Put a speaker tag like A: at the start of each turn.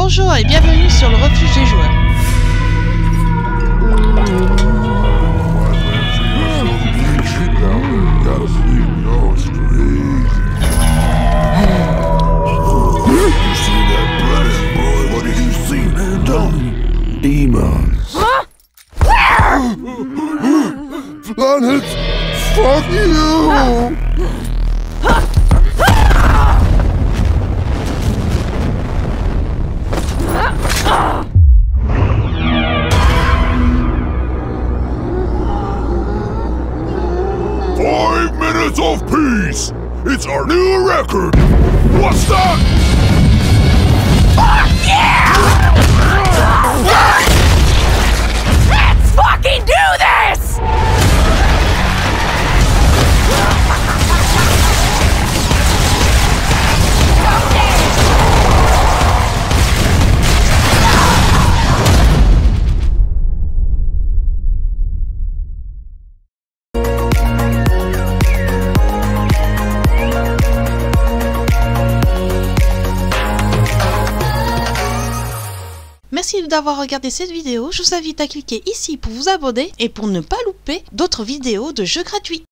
A: Bonjour et bienvenue sur le refuge des joueurs.
B: Demons. Planet, fuck you! 5 minutes of peace! It's our new record! What's that?
C: Fuck yeah! Let's fucking do this!
A: Merci d'avoir regardé cette vidéo, je vous invite à cliquer ici pour vous abonner et pour ne pas louper d'autres vidéos de jeux gratuits.